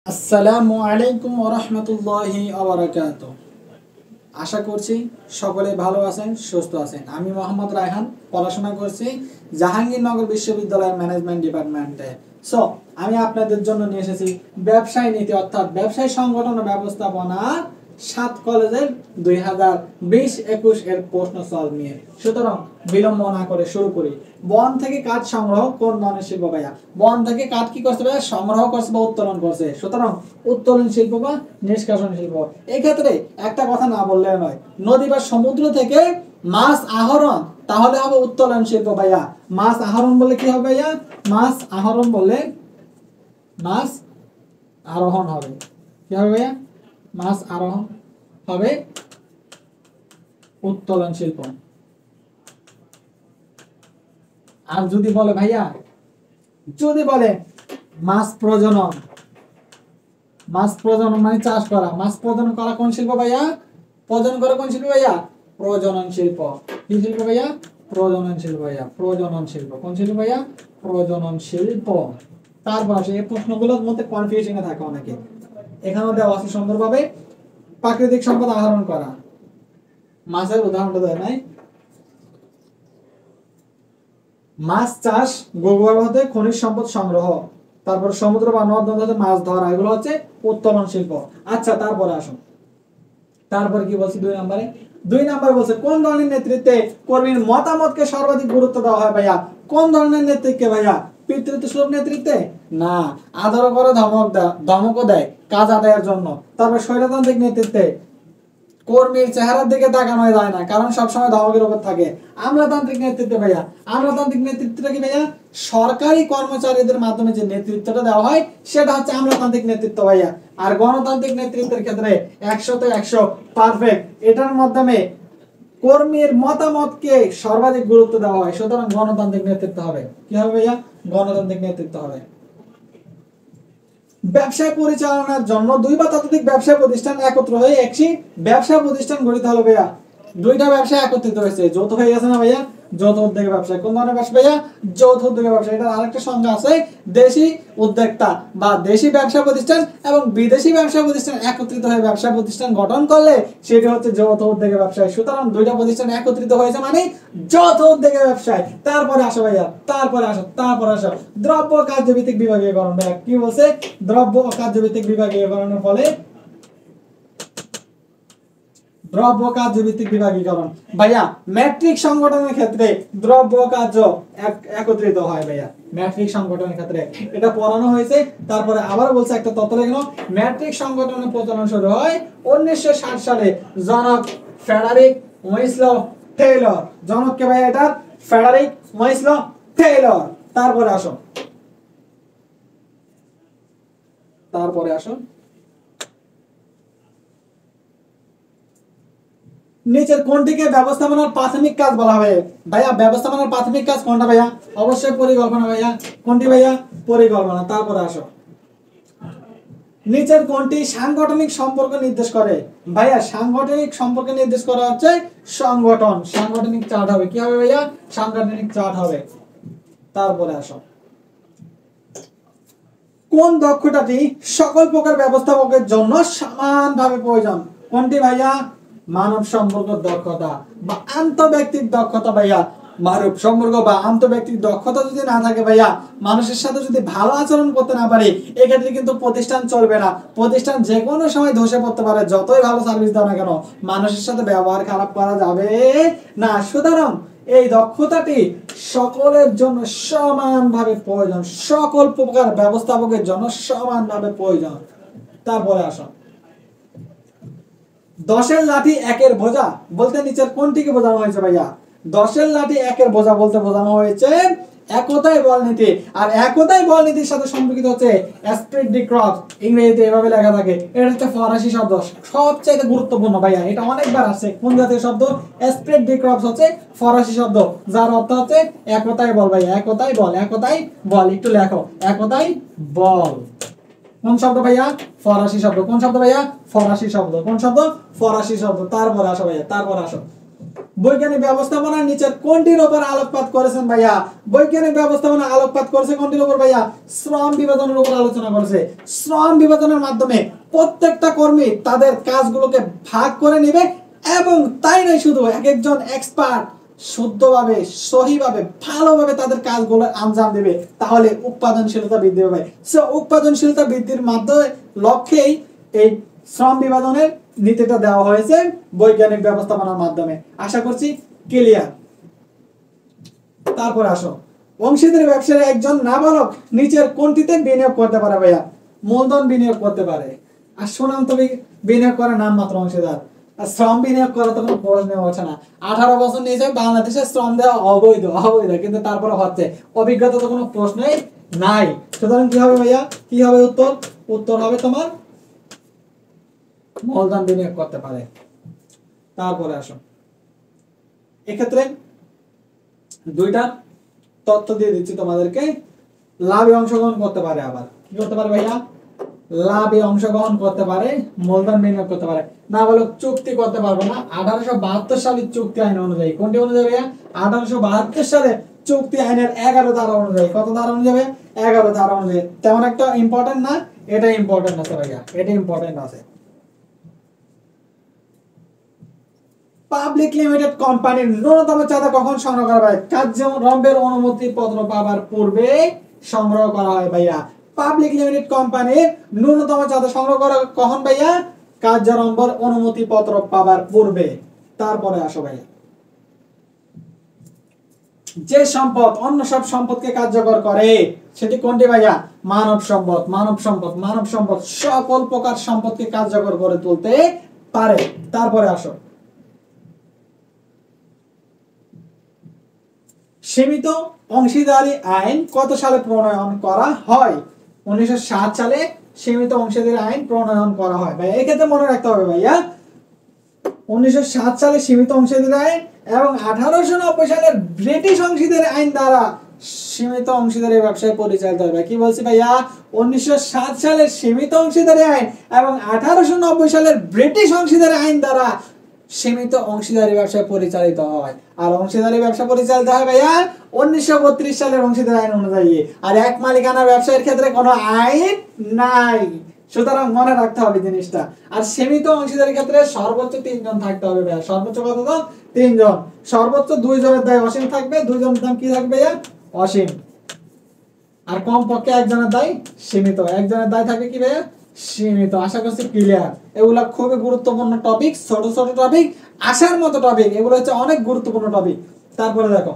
আসসালামু আলাইকুম ওয়া রাহমাতুল্লাহি ওয়া বারাকাতুহু। আশা করছি সকলে ভালো আছেন, সুস্থ আছেন। আমি মোহাম্মদ রায়হান, পড়াশোনা করছি জাহাঙ্গীরনগর বিশ্ববিদ্যালয়ের ম্যানেজমেন্ট ডিপার্টমেন্টে। সো আমি আপনাদের জন্য নিয়ে এসেছি ব্যবসায় নীতি অর্থাৎ ব্যবসায় সংগঠন ও ব্যবস্থাপনা 7 কলেজের 2020-21 এর প্রশ্ন সলভ নিয়ে। সুতরাং বিলম্ব না করে শুরু করি। বন থেকে কাঠ সংগ্রহ কোন ধরনের শিল্প ভাইয়া? বন থেকে কাঠ কি করছে ভাইয়া? সংগ্রহ করছে বা উত্তোলন করছে। সুতরাং উত্তোলন শিল্প বা নিষ্কাশন শিল্প। এই ক্ষেত্রে একটা কথা না বললে নয়, নদী বা সমুদ্র থেকে মাছ আহরণ তাহলে হবে উত্তোলন শিল্প ভাইয়া। মাছ আহরণ বলে কি হবে ভাইয়া? মাছ আহরণ বলে মাছ আরোহণ হবে। কি হবে ভাইয়া? মাছ আরোহণ হবে উত্তোলন শিল্প। আর যদি বলে ভাইয়া, যদি বলে মাছ প্রজনন, মাছ প্রজনন মানে চাষ করা, মাছ প্রজনন করা কোন শিল্প ভাইয়া? প্রজনন করা কোন শিল্প ভাইয়া? প্রজনন শিল্প। কি শিল্প ভাইয়া? প্রজনন শিল্প ভাইয়া। প্রজনন শিল্প কোন শিল্প ভাইয়া? প্রজনন শিল্প। তারপর আসে এই প্রশ্নগুলোর মধ্যে কনফিউশন থাকে অনেকে। এখানেও দেওয়া আছে সুন্দরভাবে প্রাকৃতিক সম্পদ আহরণ করা। মাছের উদাহরণটা দেয় নাই। মাছ চাষ, গোবর হতে খনিজ সম্পদ সংগ্রহ, তারপর সমুদ্র বা নদ নদীতে মাছ ধরা, এগুলো হচ্ছে উত্তোলন শিল্প। আচ্ছা, তারপরে আসুন, তারপর কি বলছি 2 নম্বরে? 2 নম্বরে বলছে কোন ধরনের নেতৃত্বে কর্মীর মতামতকে সর্বাধিক গুরুত্ব দেওয়া হয় ভাইয়া? কোন ধরনের নেতৃত্বে ভাইয়া? পিতৃত্ব সুলভ নেতৃত্বে না, আদর করে ধমকও দেয় কাজ আদায়ের জন্য। তারপর স্বৈরতান্ত্রিক নেতৃত্বে কর্মীর চেহারার দিকে তাকানো যায় না, কারণ সবসময় ধমকের উপর থাকে। আমলাতান্ত্রিক নেতৃত্বে ভাইয়া, আমলাতান্ত্রিক নেতৃত্বটা কি ভাইয়া? সরকারি কর্মচারীদের মাধ্যমে যে নেতৃত্বটা দেওয়া হয় সেটা হচ্ছে আমলাতান্ত্রিক নেতৃত্ব ভাইয়া। আর গণতান্ত্রিক নেতৃত্বের ক্ষেত্রে 100তে 100 পারফেক্ট, এটার মাধ্যমে কর্মীর মতামতকে সর্বাধিক গুরুত্ব দেওয়া হয়। সুতরাং গণতান্ত্রিক নেতৃত্ব হবে। কি হবে ভাইয়া? গণতান্ত্রিক নেতৃত্ব হবে। ব্যবসায় পরিচালনার জন্য 2 বা ততোধিক ব্যবসা প্রতিষ্ঠান একত্র হয়ে একটি ব্যবসা প্রতিষ্ঠান গঠিত হলো ভাইয়া। 2টা ব্যবসা একত্রিত হয়েছে, যৌথ হয়ে গেছে না ভাইয়া? যৌথ উদ্যোগের ব্যবসা। কোন ধরনের ব্যবসা ভাইয়া? যৌথ উদ্যোগের ব্যবসা। এটার আরেকটা সংজ্ঞা আছে, দেশি উদ্যোক্তা বা দেশি ব্যবসা প্রতিষ্ঠান এবং বিদেশি ব্যবসা প্রতিষ্ঠান একত্রিত হয়ে ব্যবসা প্রতিষ্ঠান গঠন করলে সেটি হচ্ছে যৌথ উদ্যোগের ব্যবসা। সুতরাং 2টা প্রতিষ্ঠান একত্রিত হয়েছে মানে যৌথ উদ্যোগের ব্যবসায়। তারপরে আসো ভাইয়া, তারপরে আসো দ্রব্য কার্যভিত্তিক বিভাগীয়করণ। ভাইয়া কি বলছে? দ্রব্য ও কার্যভিত্তিক বিভাগীয়করণের ফলে দ্রব্য কার্যভিত্তিক বিভাগীকরণ ভাইয়া ম্যাট্রিক সংগঠনের ক্ষেত্রে দ্রব্য কার্য একত্রিত হয় ভাইয়া। ম্যাট্রিক সংগঠনের ক্ষেত্রে এটা পড়ানো হয়েছে। তারপরে আবার বলছে একটা তথ্য লেখনো, ম্যাট্রিক সংগঠনের প্রচলন শুরু হয় 1960 সালে জনক ফ্রেডারিক ওয়েসলো টেইলর। জনক কে ভাইয়া? এটা ফ্রেডারিক ওয়েসলো টেইলর। তারপরে আসো নিচের কোনটিকে ব্যবস্থাপনার প্রাথমিক কাজ বলা হবে? ভাইয়া ব্যবস্থাপনার প্রাথমিক কাজ কোনটা ভাইয়া? অবশ্যই পরিকল্পনা ভাইয়া। কোনটি ভাইয়া? পরিকল্পনা। তারপরে আসো, নিচের কোনটি সাংগঠনিক সম্পর্ক নির্দেশ করে? ভাইয়া সাংগঠনিক সম্পর্ক নির্দেশ করা হচ্ছে সংগঠন। সাংগঠনিক চার্ট হবে। কি হবে ভাইয়া? সাংগঠনিক চার্ট হবে। তারপরে আসো, কোন দক্ষতাটি সকল প্রকার ব্যবস্থাপকের জন্য সমানভাবে প্রয়োজন? কোনটি ভাইয়া? মানব সম্পর্ক দক্ষতা বা আন্তঃব্যক্তিক দক্ষতা ভাইয়া। মানব সম্পর্ক বা আন্তঃব্যক্তিক দক্ষতা যদি না থাকে ভাইয়া, মানুষের সাথে যদি ভালো আচরণ করতে না পারে, এক্ষেত্রে কিন্তু প্রতিষ্ঠান চলবে না। প্রতিষ্ঠান যে কোনো সময় ধসে পড়তে পারে, যতই ভালো সার্ভিস দাও না কেন, মানুষের সাথে ব্যবহার খারাপ করা যাবে না। সুতরাং এই দক্ষতাটি সকলের জন্য সমানভাবে প্রয়োজন, সকল প্রকার ব্যবস্থাপকের জন্য সমানভাবে প্রয়োজন। তারপরে আসো, 10-এর লাঠি 1-এর বোঝা বলতে নিচের কোনটিকে বোঝানো হয়েছে ভাইয়া? 10-এর লাঠি 1-এর বোঝা বলতে বোঝানো হয়েছে একতাই বল নীতি। আর একতাই বল নীতির সাথে সম্পর্কিত হচ্ছে এসপ্রিট ডি ক্রপ। ইংরেজিতে এভাবে লেখা থাকে। এটা হচ্ছে ফরাসি শব্দ, সবচেয়ে গুরুত্বপূর্ণ ভাইয়া। এটা অনেকবার আসছে। কোন জাতীয় শব্দ? এসপ্রিট ডি ক্রপ হচ্ছে ফরাসি শব্দ, যার অর্থ হচ্ছে একতাই বল ভাইয়া। একতাই বল, একতাই বল। একটু লেখো, একতাই বল। কোন শব্দ ভাইয়া? ফরাসি শব্দ। কোন শব্দ ভাইয়া? ফরাসি শব্দ। কোন শব্দ? ফরাসি শব্দ। তারপরে আসো ভাইয়া, তারপরে আসো, বৈজ্ঞানিক ব্যবস্থাপনার নিচের কোনটির উপর আলোকপাত করেছেন ভাইয়া? বৈজ্ঞানিক ব্যবস্থাপনা আলোকপাত করেছে কোনটির উপর ভাইয়া? শ্রম বিভাজনের উপর আলোচনা করেছে। শ্রম বিভাজনের মাধ্যমে প্রত্যেকটা কর্মী তাদের কাজগুলোকে ভাগ করে নেবে, এবং তাই নয় শুধু এক একজন এক্সপার্ট শুদ্ধভাবে, সহিভাবে, ভালোভাবে তাদের কাজগুলো আঞ্জাম দেবে, তাহলে উৎপাদনশীলতা বৃদ্ধি পাবে। সো উৎপাদনশীলতা বৃদ্ধির মাধ্যমে লক্ষ্যেই এই শ্রম বিভাজনের নীতিটা দেওয়া হয়েছে বৈজ্ঞানিক ব্যবস্থাপনার মাধ্যমে। আশা করছি ক্লিয়ার। তারপর আসো, অংশীদারি ব্যবসায়ী একজন নাবালক নিচের কোনটিতে বিনিয়োগ করতে পারে ভাইয়া? মূলধন বিনিয়োগ করতে পারে। আর সুনাম তবে বিনিয়োগ করার নাম মাত্র অংশীদার। আর শ্রম বিনিয়োগ করা তো কোনো প্রশ্ন হচ্ছে না। 18 বছর নিচে বাংলাদেশে শ্রম দেওয়া অবৈধ, কিন্তু তারপরে হচ্ছে, অভিজ্ঞতা তো কোনো প্রশ্নই নাই। সুতরাং কি হবে ভাইয়া? কি হবে উত্তর? উত্তর হবে তোমার মূলধন বিনিয়োগ করতে পারে। তারপরে আসো, এক্ষেত্রে দুইটা তথ্য দিয়ে দিচ্ছি তোমাদেরকে। লাভে অংশগ্রহণ করতে পারে, আবার কি করতে পারে ভাইয়া? লাভে অংশগ্রহণ করতে পারে, মূলধন বিনিয়োগ করতে পারে। না বলো চুক্তি করতে পারবো না। 1872 সালের চুক্তি আইন অনুযায়ী, কোনটি অনুযায়ী ভাইয়া? 1872 সালে চুক্তি আইনের 11 ধারা অনুযায়ী। কত ধারা অনুযায়ী? 11 ধারা অনুযায়ী। তেমন একটা ইম্পর্টেন্ট না, এটা ইম্পর্টেন্ট আছে ভাইয়া, এটা ইম্পর্টেন্ট আছে। পাবলিক লিমিটেড কোম্পানির ন্যূনতম চাঁদা কখন সংগ্রহ করা হয়? কার্যরম্ভের অনুমতি পত্র পাবার পূর্বে সংগ্রহ করা হয় ভাইয়া। পাবলিক লিমিটেড কোম্পানির ন্যূনতম চাঁদা সংগ্রহ করা কখন ভাইয়া? কার্যরম্ভের অনুমতি পত্র পাবার পূর্বে। তারপরে আসো ভাইয়া, যে সম্পদ অন্য সব সম্পদকে কার্যকর করে সেটি কোনটি ভাইয়া? মানব সম্পদ। মানব সম্পদ, মানব সম্পদ সকল প্রকার সম্পদকে কার্যকর করে তুলতে পারে। তারপরে আসো, সীমিত অংশীদারি আইন কত সালে প্রণয়ন করা হয়? 1960 সালে সীমিত অংশীদারি আইন প্রণয়ন করা হয় ভাই। এই ক্ষেত্রে মনে রাখতে হবে ভাইয়া, 1960 সালে সীমিত অংশীদারি আইন এবং 1890 সালের ব্রিটিশ অংশীদারি আইন দ্বারা সীমিত অংশীদারি ব্যবসায় পরিচালিত হয়। কি বলছি ভাইয়া? 1960 সালের সীমিত অংশীদারি আইন এবং 1890 সালের ব্রিটিশ অংশীদারি আইন দ্বারা সীমিত অংশীদারি ব্যবসা পরিচালিত হয়। আর অংশীদারি ব্যবসা পরিচালিত হয় ভাইয়া 1932 সালের অংশীদারি আইন অনুযায়ী। আর এক মালিকানা ব্যবসায়ের ক্ষেত্রে কোনো আইন নাই। সুতরাং মনে রাখতে হবে জিনিসটা। আর সীমিত অংশীদারির ক্ষেত্রে সর্বোচ্চ 3 জন থাকতে হবে ভাইয়া। সর্বোচ্চ কতজন? 3 জন। সর্বোচ্চ 2 জনের দায় অসীম থাকবে, 2 জনের দাম কি থাকবে ভাইয়া? অসীম। আর কমপক্ষে একজনের দায় সীমিত, একজনের দায় থাকবে কি ভাইয়া? সীমিত। আশা করছি ক্লিয়ার। এগুলা খুবই গুরুত্বপূর্ণ টপিক, ছোট ছোট টপিক, আসার মতো টপিক। এগুলো হচ্ছে অনেক গুরুত্বপূর্ণ টপিক। তারপরে দেখো,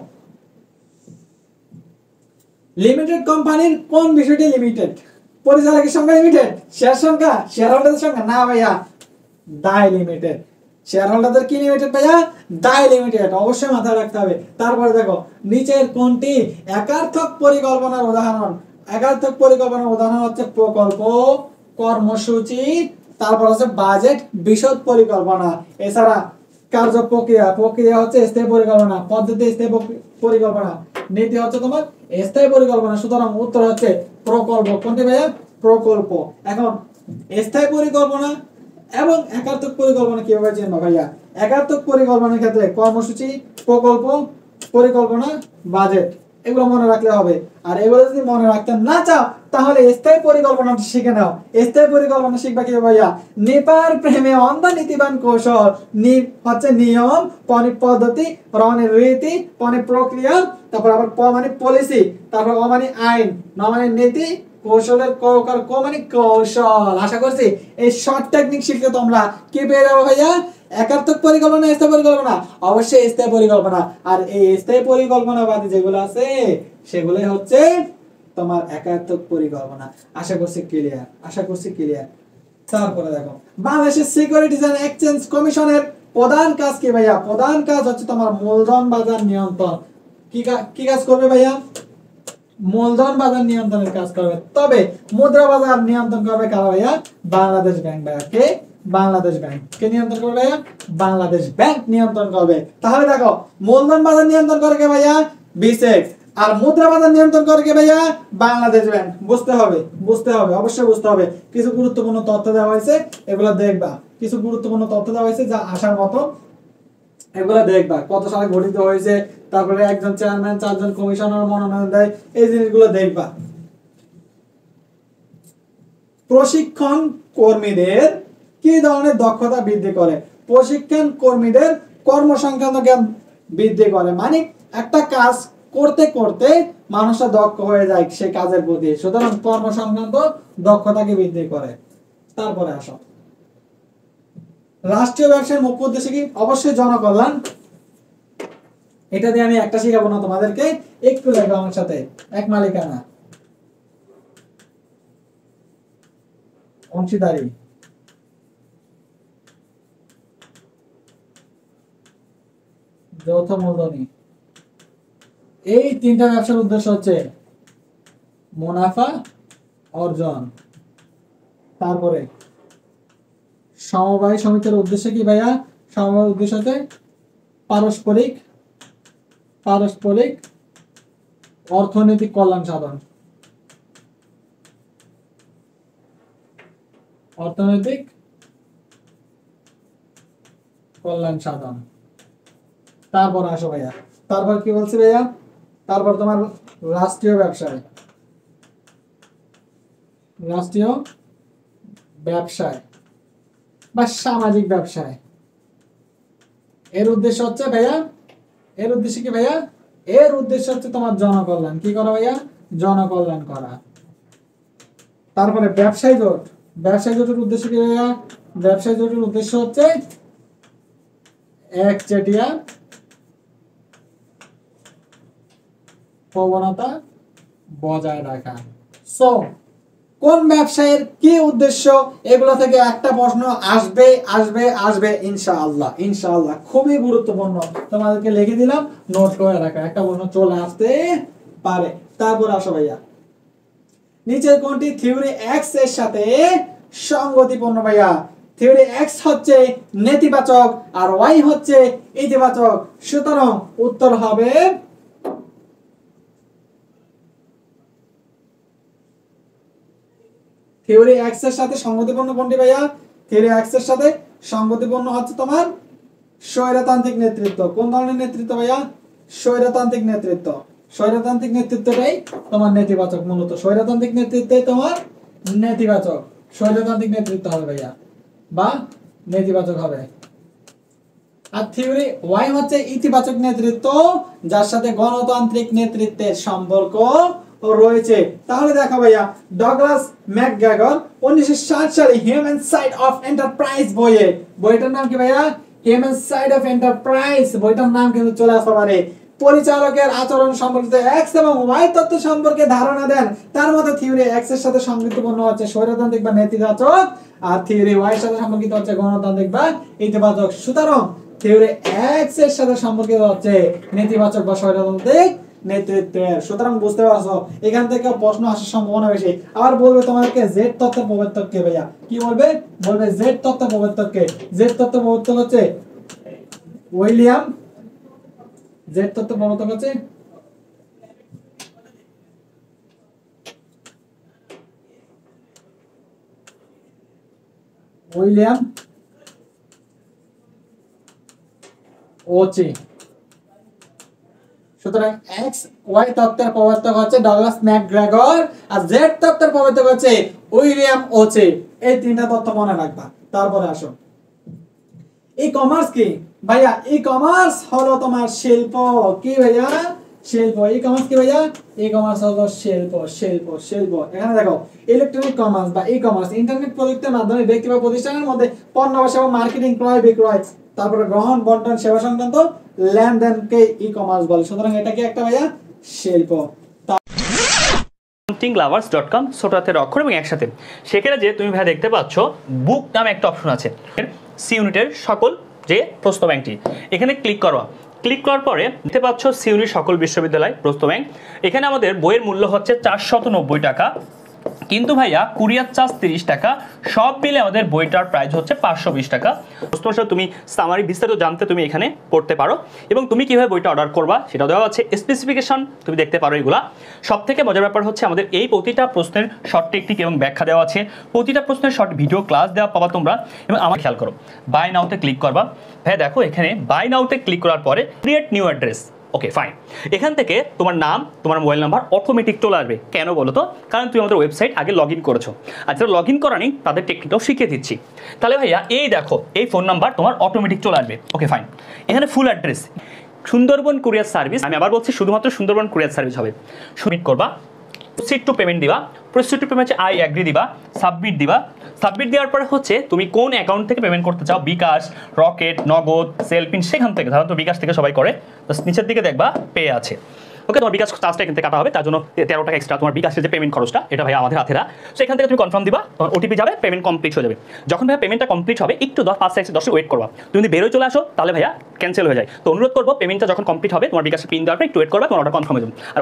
লিমিটেড কোম্পানির কোন বিষয়টি লিমিটেড? পরিচালকের সংখ্যা লিমিটেড? শেয়ার সংখ্যা? শেয়ার হোল্ডারের সংখ্যা? না ভাইয়া, দায় লিমিটেড। শেয়ার হোল্ডারদের কি লিমিটেড ভাইয়া? দায় লিমিটেড। অবশ্যই মাথায় রাখতে হবে। তারপরে দেখো, নিচের কোনটি একার্থক পরিকল্পনার উদাহরণ? একার্থক পরিকল্পনার উদাহরণ হচ্ছে প্রকল্প, কর্মসূচি, তারপর হচ্ছে বাজেট, বিশদ পরিকল্পনা। এছাড়া কার্য প্রক্রিয়া, প্রক্রিয়া হচ্ছে স্থায়ী পরিকল্পনা, পদ্ধতি স্থায়ী পরিকল্পনা, নীতি হচ্ছে তোমার স্থায়ী পরিকল্পনা। সুতরাং উত্তর হচ্ছে প্রকল্প। কোনটি ভাইয়া? প্রকল্প। এখন স্থায়ী পরিকল্পনা এবং একার্থক পরিকল্পনা কিভাবে চিনবো ভাইয়া? একার্থক পরিকল্পনার ক্ষেত্রে কর্মসূচি, প্রকল্প, পরিকল্পনা, বাজেট, এগুলো মনে রাখলে হবে। আর এগুলো যদি মনে রাখতে না চাও তাহলে স্থায়ী পরিকল্পনাটা শিখে নাও। স্থায়ী পরিকল্পনা শিখবা কি ভাইয়া? নিপার প্রেমে অন্ধ নীতিবান কৌশল, হচ্ছে নিয়ম, পনি পদ্ধতি, রমানি রীতি, পনি প্রক্রিয়া, তারপর আবার প মানে পলিসি, তারপর অ মানে আইন, ন মানে নীতি, কৌশলের ক মানে কৌশল। আশা করছি এই শর্ট টেকনিক শিখলে তোমরা কি পেয়ে যাবো ভাইয়া? একার্থক পরিকল্পনা, স্থায়ী পরিকল্পনা, অবশ্যই স্থায়ী পরিকল্পনা। আর এই স্থায়ী পরিকল্পনা বাদে যেগুলো আছে সেগুলোই হচ্ছে তোমার একার্থক পরিকল্পনা। আশা করছি ক্লিয়ার, আশা করছি ক্লিয়ার। তারপরে দেখো, বাংলাদেশের সিকিউরিটিজ এন্ড এক্সচেঞ্জ কমিশনের প্রধান কাজ কি ভাইয়া? প্রধান কাজ হচ্ছে তোমার মূলধন বাজার নিয়ন্ত্রণ। কি কাজ করবে ভাইয়া? মূলধন বাজার নিয়ন্ত্রণের কাজ করবে। তবে মুদ্রা বাজার নিয়ন্ত্রণ করবে কারা ভাইয়া? বাংলাদেশ ব্যাংক ভাইয়া। কে? বাংলাদেশ ব্যাংক। কে নিয়ন্ত্রণ করবে ভাইয়া? বাংলাদেশ ব্যাংক নিয়ন্ত্রণ করবে। তাহলে দেখো, মূলধন বাজার নিয়ন্ত্রণ করে কে ভাইয়া? বিসেক। আর মুদ্রা বাজার নিয়ন্ত্রণ করে কে ভাইয়া? বাংলাদেশ ব্যাংক। বুঝতে হবে, বুঝতে হবে, অবশ্যই বুঝতে হবে। কিছু গুরুত্বপূর্ণ তথ্য দেওয়া হয়েছে, এগুলো দেখবা। কিছু গুরুত্বপূর্ণ তথ্য দেওয়া হয়েছে যা আসার মতো। এগুলো দেখবা কত সালে গঠিত হয়েছে, তারপরে একজন চেয়ারম্যান 4 জন কমিশনার মনোনয়ন দেয়, এই জিনিসগুলো দেখবা। প্রশিক্ষণ কর্মীদের কি ধরনের দক্ষতা বৃদ্ধি করে? প্রশিক্ষণ কর্মীদের কর্মসংক্রান্ত জ্ঞান বৃদ্ধি করে, মানে একটা কাজ করতে করতে মানুষটা দক্ষ হয়ে যায় সেই কাজের প্রতি, সুতরাং কর্মসংক্রান্ত দক্ষতাকে বৃদ্ধি করে। তারপরে আসো, রাষ্ট্রীয় ব্যবসার মুখ্য উদ্দেশ্য কি? অবশ্যই জনকল্যাণ। এটা দিয়ে আমি একটা শিখাবো না তোমাদেরকে, একটু লেখো আমার সাথে। এক মালিকানা, অংশীদারি, যৌথ মূলধনী, এই তিনটা ব্যবসার উদ্দেশ্য হচ্ছে মুনাফা অর্জন। তারপরে সমবায় সমিতির উদ্দেশ্য কি ভাইয়া? সমবায় উদ্দেশ্য হচ্ছে পারস্পরিক অর্থনৈতিক কল্যাণ সাধন, অর্থনৈতিক কল্যাণ সাধন। তারপর আসো ভাইয়া, তারপর কি বলছি ভাইয়া? তারপর তোমার রাষ্ট্রীয় ব্যবসায়, রাষ্ট্রীয় ব্যবসায় বা সামাজিক ব্যবসায়, এর উদ্দেশ্য হচ্ছে ভাইয়া, এর উদ্দেশ্য কি ভাইয়া? এর উদ্দেশ্য হচ্ছে তোমার জনকল্যাণ। কি করা ভাইয়া? জনকল্যাণ করা। তারপরে ব্যবসায়ী জোট, ব্যবসায়ী জোটের উদ্দেশ্য কি ভাইয়া? ব্যবসায়ী জোটের উদ্দেশ্য হচ্ছে একচেটিয়া প্রবণতা বজায় রাখা। সো কোন ব্যবসায়ের কি উদ্দেশ্য, এগুলো থেকে একটা প্রশ্ন আসবে আসবে আসবে ইনশাআল্লাহ, ইনশাআল্লাহ। খুবই গুরুত্বপূর্ণ, তোমাদেরকে লিখে দিলাম, নোট করে রাখা, একটা প্রশ্ন চলে আসতে পারে। তারপর আসো ভাইয়া, নিচের কোনটি থিওরি এক্স এর সাথে সঙ্গতিপূর্ণ ভাইয়া? থিওরি এক্স হচ্ছে নেতিবাচক আর ওয়াই হচ্ছে ইতিবাচক, সুতরাং উত্তর হবে থিওরি এক্স এর সাথে সঙ্গতিপূর্ণ কোনটি ভাইয়া? থিওরি এক্স এর সাথে সঙ্গতিপূর্ণ হচ্ছে তোমার স্বৈরতান্ত্রিক নেতৃত্ব। কোন ধরনের নেতৃত্ব ভাইয়া? স্বৈরতান্ত্রিক নেতৃত্ব। স্বৈরতান্ত্রিক নেতৃত্বটাই তোমার নেতিবাচক, মূলত স্বৈরতান্ত্রিক নেতৃত্বই তোমার নেতিবাচক, স্বৈরতান্ত্রিক নেতৃত্ব হবে ভাইয়া, বা নেতিবাচক হবে। আর থিওরি ওয়াই হচ্ছে ইতিবাচক নেতৃত্ব, যার সাথে গণতান্ত্রিক নেতৃত্বের সম্পর্ক রয়েছে। তাহলে দেখো ভাইয়া, ডগলাস ম্যাকগ্রেগর 1960 সালে হিউম্যান সাইড অফ এন্টারপ্রাইজ বইটার নাম কি ভাইয়া? হিউম্যান সাইড অফ এন্টারপ্রাইজ, বইটার নাম কিন্তু চলে আসতে পারে। পরিচালকের আচরণ সম্পর্কিত এক্স এবং ওয়াই তত্ত্ব সম্পর্কে ধারণা দেন। তার মধ্যে থিওরি এক্স এর সাথে সংযুক্তপূর্ণ হচ্ছে স্বৈরতান্ত্রিক বা নেতিবাচক, আর থিওরি ওয়াই এর সাথে সম্পর্কিত হচ্ছে গণতান্ত্রিক বা ইতিবাচক। সুতরাং থিওরি এক্স এর সাথে সম্পর্কিত হচ্ছে নেতিবাচক বা স্বৈরতান্ত্রিক নেতৃত্বের। সুতরাং বুঝতে পারছো, এখান থেকে প্রশ্ন আসার সম্ভাবনা বেশি। আবার বলবে তোমাদেরকে জেড তত্ত্বের প্রবর্তক কে ভাইয়া? কি বলবে? বলবে জেড তত্ত্বের প্রবর্তক কে? জেড তত্ত্বের প্রবর্তক হচ্ছে উইলিয়াম, জেড তত্ত্বের প্রবর্তক হচ্ছে উইলিয়াম ওচি। সুতরাং এক্স ওয়াই তত্ত্বের প্রবর্তক হচ্ছে ডগলাস ম্যাকগ্রেগর, আর জেড তত্ত্বের প্রবর্তক হচ্ছে উইলিয়াম ওচি। এই তিনটা তত্ত্ব মনে রাখবা। তারপরে আসো, ই কমার্স কি ভাইয়া? ই কমার্স হলো তোমার শিল্প। কি ভাইয়া? শিল্প। ই কমার্স কি ভাইয়া? ই কমার্স হলো শিল্প, শিল্প, শিল্প। এখানে দেখো, ইলেকট্রনিক কমার্স বা ই কমার্স ইন্টারনেট প্রযুক্তির মাধ্যমে ব্যক্তি বা প্রতিষ্ঠানের মধ্যে পণ্য বা সেবা মার্কেটিং, ক্রয় বিক্রয়, তারপরে গ্রহণ বন্টন, সেবা সংক্রান্ত লেনদেনকে ই কমার্স বলে। সুতরাং এটা কি একটা ভাইয়া? শিল্প। lovers.com ছোট হাতের অক্ষর এবং একসাথে। সেখানে যে তুমি ভাই দেখতে পাচ্ছ বুক নামে একটা অপশন আছে, সি ইউনিটের সকল যে প্রশ্ন ব্যাংকটি, এখানে ক্লিক করো। ক্লিক করার পরে দেখতে পাচ্ছ সি ইউনিট সকল বিশ্ববিদ্যালয় প্রশ্ন ব্যাংক। এখানে আমাদের বইয়ের মূল্য হচ্ছে 490 টাকা। কিন্তু ভাইয়া কুরিয়ার চার্জ 30 টাকা, সব মিলে আমাদের বইটার প্রাইস হচ্ছে 520 টাকা। তুমি সামারি বিস্তারিত জানতে তুমি এখানে পড়তে পারো, এবং তুমি কিভাবে বইটা অর্ডার করবা সেটা দেওয়া আছে, স্পেসিফিকেশন তুমি দেখতে পারো। এগুলা সব থেকে মজার ব্যাপার হচ্ছে আমাদের এই প্রতিটা প্রশ্নের শর্ট টেকনিক এবং ব্যাখ্যা দেওয়া আছে, প্রতিটা প্রশ্নের শর্ট ভিডিও ক্লাস দেওয়া পাবা তোমরা। এবং আমার খেয়াল করো, বাই নাওতে ক্লিক করবা। ভাই দেখো এখানে বাই নাওতে ক্লিক করার পরে create new address, okay fine. এখান থেকে তোমার নাম, তোমার মোবাইল নাম্বার অটোমেটিক চলে আসবে। কেন বলো তো? কারণ তুমি আমাদের ওয়েবসাইট আগে লগ ইন করেছো। আর যারা লগ ইন করা নেই তাদের টেকনিকটাও শিখিয়ে দিচ্ছি। তাহলে ভাইয়া এই দেখো, এই ফোন নাম্বার তোমার অটোমেটিক চলে আসবে, ওকে ফাইন। এখানে full address Sundarban courier service, আমি আবার বলছি শুধুমাত্র সুন্দরবন কুরিয়ার সার্ভিস হবে। সাবমিট করবা, প্রসিড টু পেমেন্ট দিবা, proceed to payment I agree দিবা, সাবমিট দিবা। সাবমিট দেওয়ার পরে হচ্ছে তুমি কোন অ্যাকাউন্ট থেকে পেমেন্ট করতে চাও, বিকাশ, রকেট, নগদ, সেলপিন, সেখান থেকে, সাধারণত বিকাশ থেকে সবাই করে। নিচের দিকে দেখবা পে আছে, ওকে। তোমার বিকাশ চার্জটা এখান থেকে কাটা হবে, তার জন্য 13 টাকা এক্সট্রা তোমার বিকাশের যে পেমেন্ট খরচটা, এটা ভাইয়া আমাদের হাতে না। সেখান থেকে তুমি কনফার্ম দিবা, তোমার ওটিপি যাবে, পেমেন্ট কমপ্লিট হয়ে যাবে। যখন ভাইয়া পেমেন্টটা কমপ্লিট হবে একটু 5 সেকেন্ড 10 ওয়েট করবা। তুমি যদি বেরোয় চলে আসো তাহলে ভাইয়া ক্যান্সেল হয়ে যায়। তো অনুরোধ করবো পেমেন্টটা যখন কমপ্লিট হবে তোমার বিকাশের পিন দেওয়ার পর একটু ওয়েট করবা, তোমার অর্ডার কনফার্ম হয়ে যাবে। আর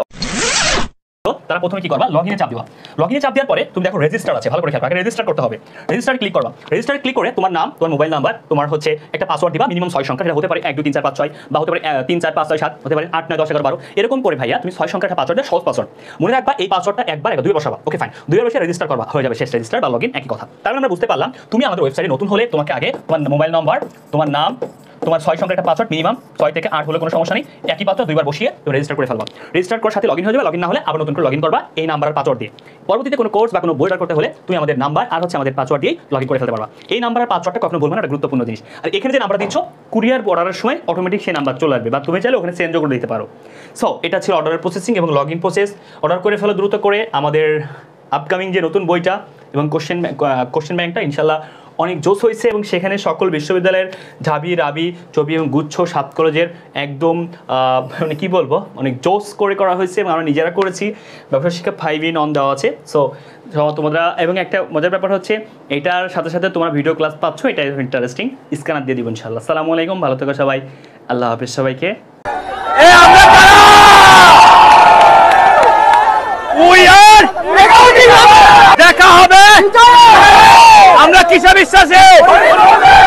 তারা প্রথমে কি করবা, লগইনে চাপ দিবা। লগইনে চাপ দেওয়ার পরে তুমি দেখো রেজিস্টার আছে, ভালো করে খেয়াল, আগে রেজিস্টার করতে হবে। রেজিস্টারে ক্লিক করবা। রেজিস্টারে ক্লিক করে তোমার নাম, তোমার মোবাইল নাম্বার, তোমার হচ্ছে একটা পাসওয়ার্ড দিবা, মিনিমাম 6 সংখ্যা, এটা হতে পারে 1 2 3 4 5 6, বা হতে পারে 3 4 5 6 7, হতে পারে 8 9 10 11 12, এরকম করে ভাইয়া তুমি 6 সংখ্যার একটা পাসওয়ার্ড দেওয়া, সহজ পাসওয়ার্ড মনে রাখবা। এই পাসওয়ার্ডটা একবার 2 বসাবা, ওকে ফাইন। 2 বসে রেজিস্টার করবা, হয়ে যাবে শেষ। রেজিস্টার বা লগইন একই কথা। তাহলে আমরা বুঝতে পারলাম তুমি আমাদের ওয়েবসাইটে নতুন হলে তোমাকে আগে তোমার মোবাইল নাম্বার, তোমার নাম, তোমার 6 সংখ্যার একটা পাসওয়ার্ড, মিনিমাম 6 থেকে 8 হলে কোনো সমস্যা নেই, একই পাসওয়ার্ড 2 বার বসিয়ে তুমি রেজিস্টার করে ফেলবা। রেজিস্টার করার সাথে লগইন হয়ে যাবে। লগইন না হলে আবার নতুন করে লগইন করবা এই নাম্বার আর পাসওয়ার্ড দিয়ে। পরবর্তীতে কোনো কোর্স বা কোনো বই অর্ডার করতে হলে তুমি আমাদের নাম্বার আর হচ্ছে আমাদের পাসওয়ার্ড দিয়ে লগইন করে ফেলতে পারবা। এই নাম্বার আর পাসওয়ার্ডটা কখনো বলবো না, এটা গুরুত্বপূর্ণ জিনিস। আর এখানে যে নাম্বার দিচ্ছ কুরিয়ার অর্ডারের সময় অটোমেটিক সেই নাম্বার চলে আসবে, বা তুমি চাইলে ওখানে চেঞ্জও করে দিতে পারো। সো এটা ছিল অর্ডারের প্রসেসিং এবং লগইন প্রসেস। অর্ডার করে ফেলো দ্রুত করে। আমাদের আপকামিং যে নতুন বইটা এবং কোশ্চেন ব্যাংকটা ইনশাল্লাহ অনেক জোস হয়েছে, এবং সেখানে সকল বিশ্ববিদ্যালয়ের ঢাবি, রাবি, চবি এবং গুচ্ছ 7 কলেজের একদম মানে কী বলবো, অনেক জোস করে করা হয়েছে, এবং আমরা নিজেরা করেছি। ব্যবসা শিক্ষা 5 অন দেওয়া আছে। সো তোমরা, এবং একটা মজার ব্যাপার হচ্ছে এটার সাথে সাথে তোমরা ভিডিও ক্লাস পাচ্ছ, এটা ইন্টারেস্টিং। স্ক্যানার দিয়ে দিব ইনশাল্লাহ। আসসালামু আলাইকুম, ভালো থেকো সবাই, আল্লাহ হাফেজ সবাইকে। দেখা হবে আমরা কিসে বিশ্বাসী।